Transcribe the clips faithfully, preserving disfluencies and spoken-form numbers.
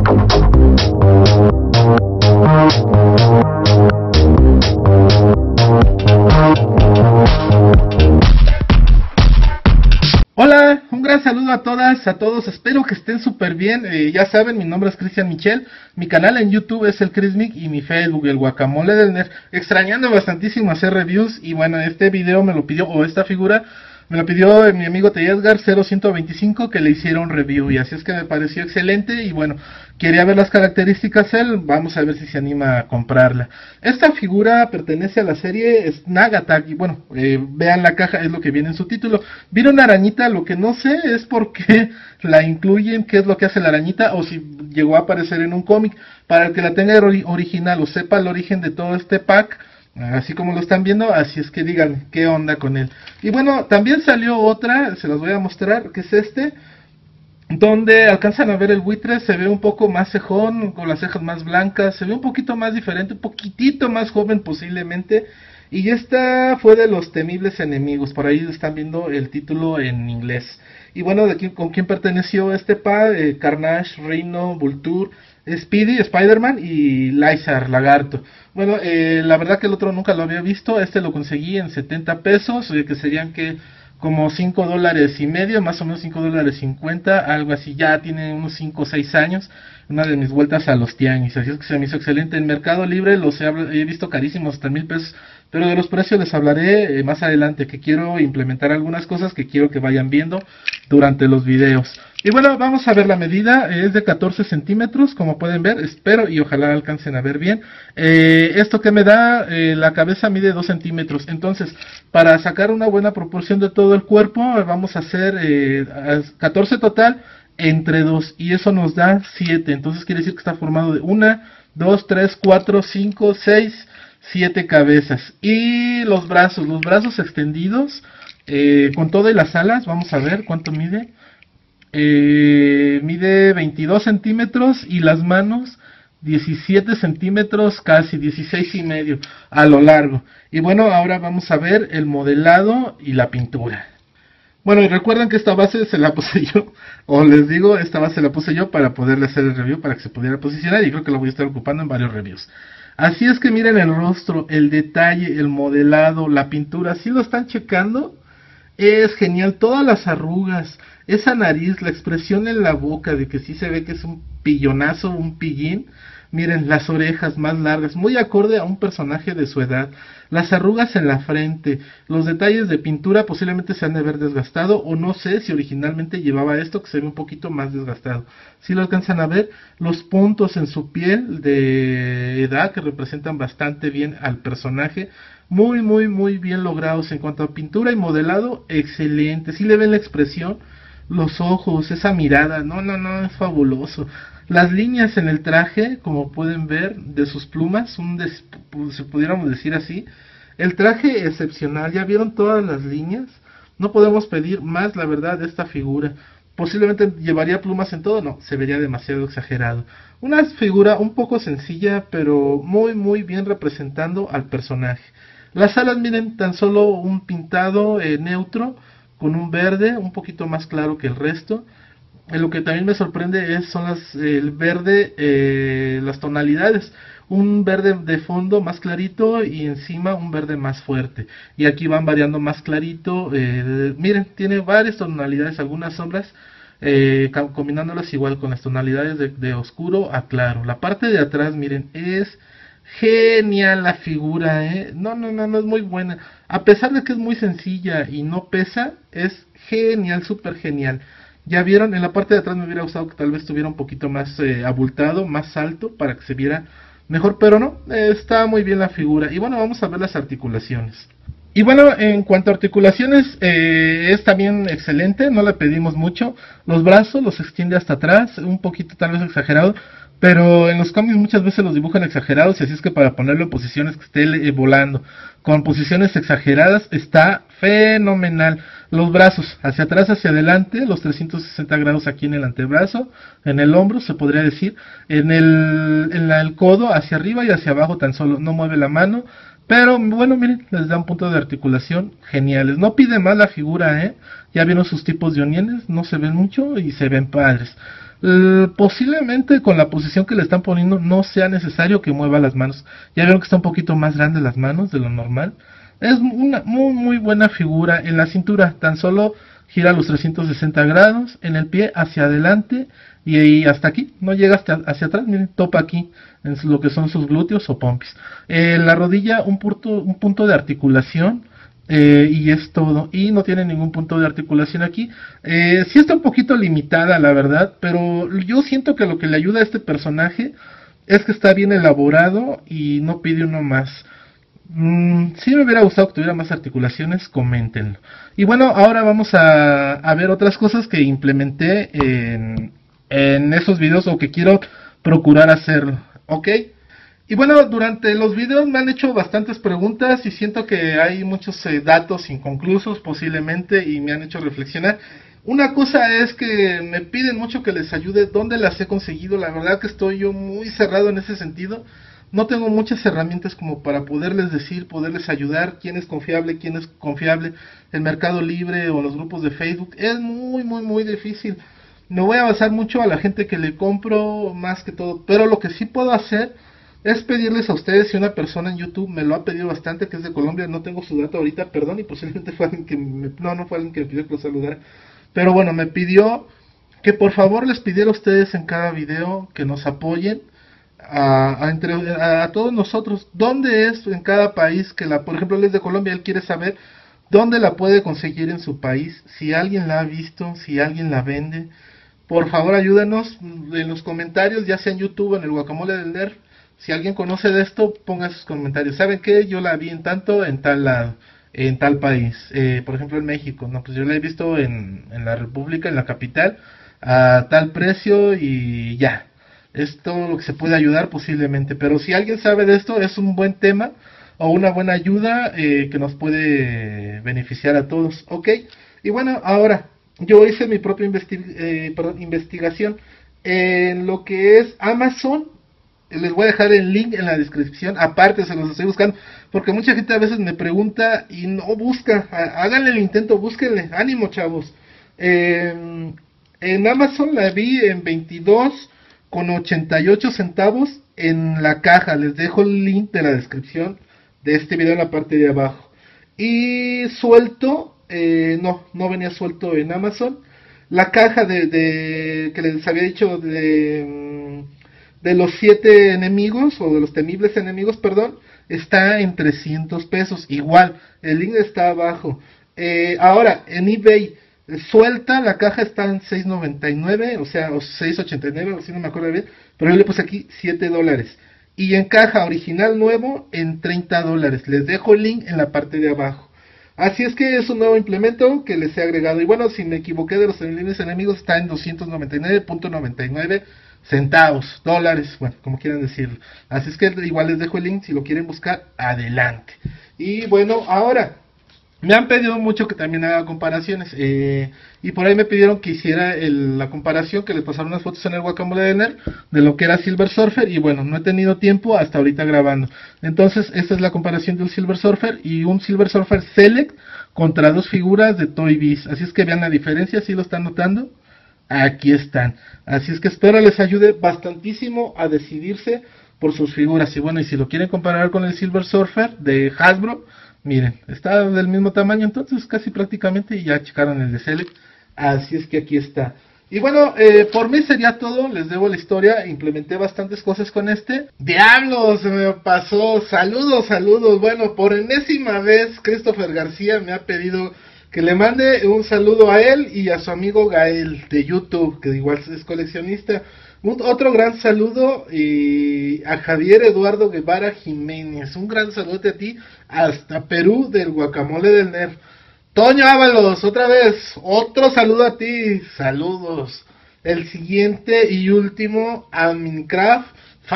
Hola, un gran saludo a todas, a todos, espero que estén súper bien. Eh, ya saben, mi nombre es Cristian Michel, mi canal en YouTube es el Crismic y mi Facebook el Guacamole del Nerd. Extrañando bastantísimo hacer reviews y bueno, este video me lo pidió, o esta figura me lo pidió mi amigo Teyesgar cero ciento veinticinco, que le hicieron review, y así es que me pareció excelente y bueno, quería ver las características él, vamos a ver si se anima a comprarla. Esta figura pertenece a la serie Snag Attack y bueno, eh, vean la caja, es lo que viene en su título. Viene una arañita, lo que no sé es por qué la incluyen, qué es lo que hace la arañita, o si llegó a aparecer en un cómic. Para el que la tenga original o sepa el origen de todo este pack, así como lo están viendo, así es que digan qué onda con él. Y bueno, también salió otra, se las voy a mostrar, que es este, donde alcanzan a ver el buitre, se ve un poco más cejón, con las cejas más blancas, se ve un poquito más diferente, un poquitito más joven posiblemente. Y esta fue de los temibles enemigos, por ahí están viendo el título en inglés. Y bueno, de quién, con quién perteneció este pack, eh, Carnage, Rhino, Vulture, Speedy, Spider-Man y Lizard, Lagarto. Bueno, eh, la verdad que el otro nunca lo había visto, este lo conseguí en setenta pesos, eh, que serían que como cinco dólares y medio, más o menos cinco dólares cincuenta, algo así, ya tiene unos cinco o seis años, una de mis vueltas a los tianguis, así es que se me hizo excelente. En Mercado Libre los he, he visto carísimos, hasta mil pesos, pero de los precios les hablaré eh, más adelante, que quiero implementar algunas cosas que quiero que vayan viendo durante los videos. Y bueno, vamos a ver la medida, es de catorce centímetros, como pueden ver, espero y ojalá alcancen a ver bien. Eh, esto que me da, eh, la cabeza mide dos centímetros, entonces para sacar una buena proporción de todo el cuerpo, vamos a hacer eh, catorce total entre dos, y eso nos da siete, entonces quiere decir que está formado de una, dos, tres, cuatro, cinco, seis, siete cabezas. Y los brazos, los brazos extendidos, eh, con todo y las alas, vamos a ver cuánto mide. Eh, mide veintidós centímetros y las manos diecisiete centímetros, casi dieciséis y medio a lo largo. Y bueno, ahora vamos a ver el modelado y la pintura. Bueno, y recuerden que esta base se la puse yo, o les digo, esta base la puse yo para poderle hacer el review, para que se pudiera posicionar, y creo que lo voy a estar ocupando en varios reviews. Así es que miren el rostro, el detalle, el modelado, la pintura, ¿sí lo están checando? Es genial, todas las arrugas, esa nariz, la expresión en la boca de que sí se ve que es un pillonazo, un pillín. Miren, las orejas más largas, muy acorde a un personaje de su edad. Las arrugas en la frente, los detalles de pintura posiblemente se han de haber desgastado, o no sé si originalmente llevaba esto que se ve un poquito más desgastado. Si lo alcanzan a ver, los puntos en su piel de edad que representan bastante bien al personaje. Muy, muy, muy bien logrados en cuanto a pintura y modelado, excelente. Si le ven la expresión, los ojos, esa mirada, no, no, no, es fabuloso. Las líneas en el traje, como pueden ver, de sus plumas, un des, si pudiéramos decir así, el traje excepcional. Ya vieron todas las líneas, no podemos pedir más, la verdad, de esta figura. Posiblemente llevaría plumas en todo, no, se vería demasiado exagerado. Una figura un poco sencilla, pero muy, muy bien representando al personaje. Las alas, miren, tan solo un pintado eh, neutro, con un verde un poquito más claro que el resto. Eh, lo que también me sorprende es son las, eh, el verde, eh, las tonalidades. Un verde de fondo más clarito y encima un verde más fuerte. Y aquí van variando más clarito. Eh, miren, tiene varias tonalidades, algunas sombras, eh, combinándolas igual con las tonalidades de, de oscuro a claro. La parte de atrás, miren, es genial la figura, ¿eh? No, no, no, no es muy buena. A pesar de que es muy sencilla y no pesa, es genial, súper genial. Ya vieron, en la parte de atrás me hubiera gustado que tal vez estuviera un poquito más eh, abultado, más alto, para que se viera mejor, pero no, eh, está muy bien la figura. Y bueno, vamos a ver las articulaciones. Y bueno, en cuanto a articulaciones, eh, es también excelente, no le pedimos mucho. Los brazos los extiende hasta atrás, un poquito tal vez exagerado, pero en los cómics muchas veces los dibujan exagerados, y así es que para ponerlo en posiciones que esté eh, volando, con posiciones exageradas, está fenomenal. Los brazos hacia atrás, hacia adelante, los trescientos sesenta grados aquí en el antebrazo, en el hombro se podría decir, en el, en la, el codo hacia arriba y hacia abajo tan solo, no mueve la mano. Pero bueno, miren, les da un punto de articulación geniales. No pide más la figura, ¿eh? Ya vieron sus tipos de uniones, no se ven mucho y se ven padres. eh, posiblemente con la posición que le están poniendo no sea necesario que mueva las manos. Ya vieron que está un poquito más grande las manos de lo normal. Es una muy muy buena figura. En la cintura tan solo gira los trescientos sesenta grados, en el pie hacia adelante y, y hasta aquí, no llega hasta hacia atrás, miren, topa aquí en lo que son sus glúteos o pompis. En eh, la rodilla un punto, un punto de articulación. Eh, y es todo, y no tiene ningún punto de articulación aquí. Eh, sí está un poquito limitada, la verdad, pero yo siento que lo que le ayuda a este personaje es que está bien elaborado y no pide uno más. Mm, si me hubiera gustado que tuviera más articulaciones, coméntenlo. Y bueno, ahora vamos a, a ver otras cosas que implementé en, en esos videos o que quiero procurar hacerlo, ¿ok? Y bueno, durante los videos me han hecho bastantes preguntas y siento que hay muchos eh, datos inconclusos posiblemente y me han hecho reflexionar. Una cosa es que me piden mucho que les ayude dónde las he conseguido. La verdad que estoy yo muy cerrado en ese sentido. No tengo muchas herramientas como para poderles decir, poderles ayudar, quién es confiable, quién es confiable, el Mercado Libre o los grupos de Facebook. Es muy, muy, muy difícil. Me voy a basar mucho a la gente que le compro más que todo, pero lo que sí puedo hacer es pedirles a ustedes, si una persona en YouTube me lo ha pedido bastante, que es de Colombia, no tengo su dato ahorita, perdón, y posiblemente fue alguien que me, no, no fue alguien que me pidió que lo saludara, pero bueno, me pidió que por favor les pidiera a ustedes en cada video que nos apoyen a, a, entre, a, a todos nosotros, dónde es en cada país, que la, por ejemplo él es de Colombia, él quiere saber dónde la puede conseguir en su país, si alguien la ha visto, si alguien la vende, por favor ayúdanos en los comentarios, ya sea en YouTube o en el Guacamole del Nerd. Si alguien conoce de esto, ponga sus comentarios. ¿Saben qué? Yo la vi en tanto, en tal lado, en tal país. Eh, por ejemplo, en México. No, pues yo la he visto en, en la República, en la capital, a tal precio y ya. Es todo lo que se puede ayudar posiblemente. Pero si alguien sabe de esto, es un buen tema o una buena ayuda eh, que nos puede beneficiar a todos. ¿Ok? Y bueno, ahora, yo hice mi propia investi eh, perdón, investigación en lo que es Amazon. Les voy a dejar el link en la descripción, aparte se los estoy buscando, porque mucha gente a veces me pregunta y no busca, háganle el intento, búsquenle, ánimo chavos. Eh, en Amazon la vi en veintidós con ochenta y ocho centavos en la caja, les dejo el link de la descripción de este video en la parte de abajo. Y suelto, eh, no, no venía suelto en Amazon, la caja de, de que les había dicho de... de los siete enemigos, o de los temibles enemigos, perdón, está en trescientos pesos, igual, el link está abajo. Eh, ahora, en eBay, suelta, la caja está en seis noventa y nueve, o sea, o seis ochenta y nueve, o si no me acuerdo bien, pero yo le puse aquí siete dólares. Y en caja original nuevo, en treinta dólares, les dejo el link en la parte de abajo. Así es que es un nuevo implemento que les he agregado. Y bueno, si me equivoqué de los temibles enemigos, está en doscientos noventa y nueve punto noventa y nueve centavos, dólares, bueno, como quieran decirlo. Así es que igual les dejo el link si lo quieren buscar, adelante. Y bueno, ahora, me han pedido mucho que también haga comparaciones, eh, y por ahí me pidieron que hiciera el, la comparación, que les pasaron unas fotos en el Guacamole de Nerd, de lo que era Silver Surfer, y bueno, no he tenido tiempo hasta ahorita grabando. Entonces, esta es la comparación de un Silver Surfer y un Silver Surfer Select contra dos figuras de Toy Biz. Así es que vean la diferencia, si lo están notando. Aquí están, así es que espero les ayude bastantísimo a decidirse por sus figuras. Y bueno, y si lo quieren comparar con el Silver Surfer de Hasbro, miren, está del mismo tamaño, entonces casi prácticamente, y ya checaron el de Select, así es que aquí está. Y bueno, eh, por mí sería todo, les debo la historia, implementé bastantes cosas con este. ¡Diablos! Se me pasó, saludos, saludos. Bueno, por enésima vez Christopher García me ha pedido que le mande un saludo a él y a su amigo Gael de YouTube, que igual es coleccionista. Un, otro gran saludo y a Javier Eduardo Guevara Jiménez. Un gran saludo a ti hasta Perú del Guacamole del Nerd. Toño Ábalos, otra vez, otro saludo a ti. Saludos. El siguiente y último a Minecraft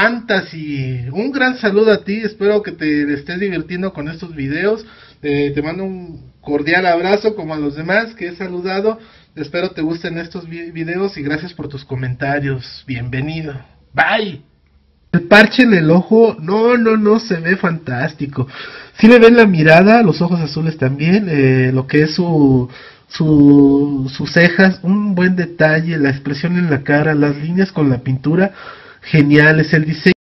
Fantasy. Un gran saludo a ti, espero que te estés divirtiendo con estos videos. Eh, te mando un cordial abrazo como a los demás que he saludado. Espero te gusten estos videos y gracias por tus comentarios. Bienvenido. Bye. El parche en el ojo, no, no, no, se ve fantástico. Si le ven la mirada, los ojos azules también, eh, lo que es su, su, sus cejas, un buen detalle, la expresión en la cara, las líneas con la pintura, geniales, el diseño